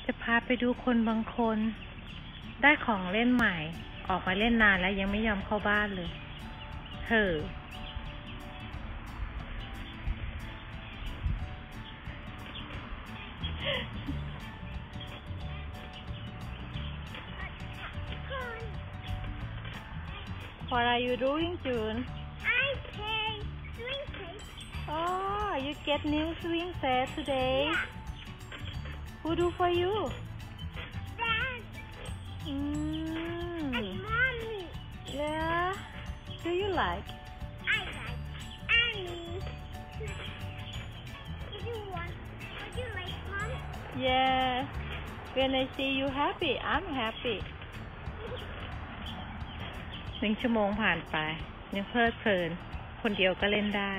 จะพาไปดูคนบางคนได้ของเล่นใหม่ออกมาเล่นนานแล้วยังไม่ยอมเข้าบ้านเลยเฮ้อWhat are you doing, June? I play swing set. Oh, you get new swing set today? Yeah. Who do for you? Dad and Mommy. Yeah. Do you like? I like Annie. Would you like Mom? Yeah. When I see you happy, I'm happy. 1 ชั่วโมงผ่านไปยังเพลิดเพลินคนเดียวก็เล่นได้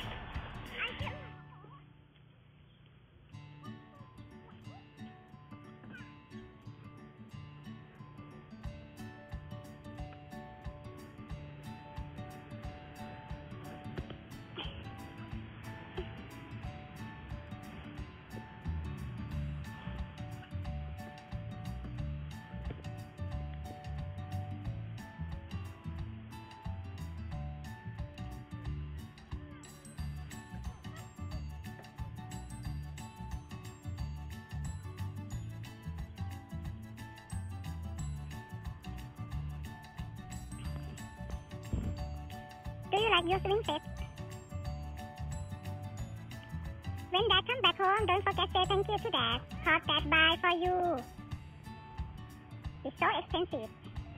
Do you like your swing set? When Dad comes back home, don't forget to say thank you to Dad. Cause Dad buy for you. It's so expensive.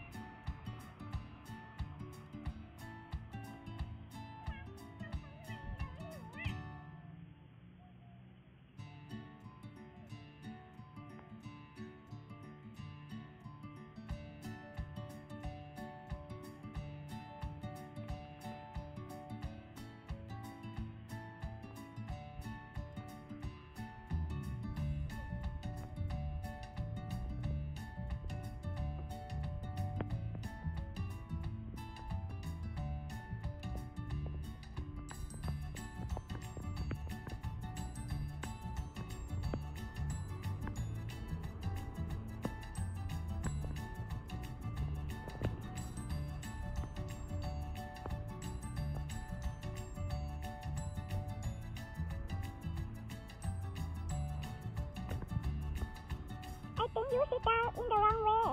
I think you sit down in the wrong way.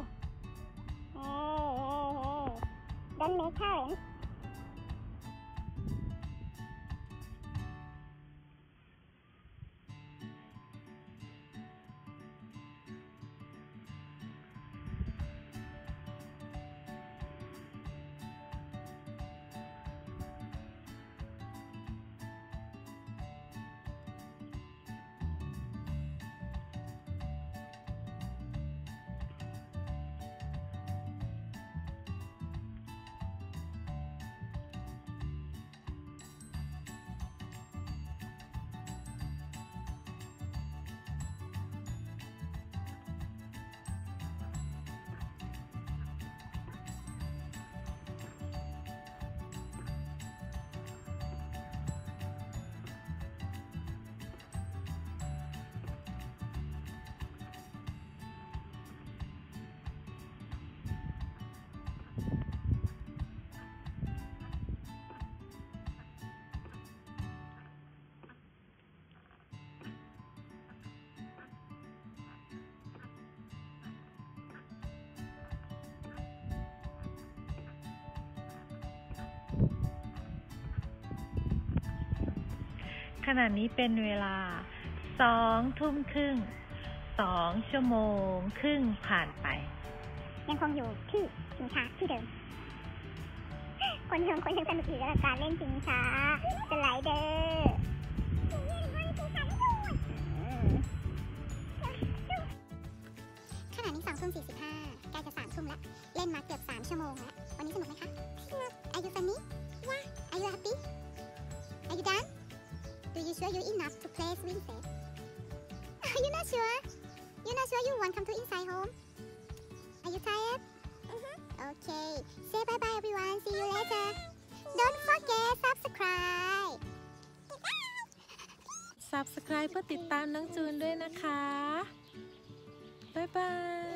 Hey. Don't make currents. ขณะนี้เป็นเวลา2 ทุ่มครึ่ง2 ชั่วโมงครึ่งผ่านไปยังคงอยู่ที่ชิงช้าที่เดิมคนยังสนุกอยู่กับการเล่นชิงช้าสไลเดอร์ขณะนี้2 ทุ่ม 45ใกล้จะ3 ทุ่มแล้วเล่นมาเกือบ3 ชั่วโมงแล้ววันนี้สนุกไหมคะ Are you funny? Yeah. Are you happy? Are you done? Do you sure you enough to play swing set? Are you not sure? You not sure you want come to inside home? Are you tired? Okay. Say bye bye everyone. See you later. Don't forget subscribe. Subscribe เพื่อติดตามน้องจูนด้วยนะคะบ๊ายบาย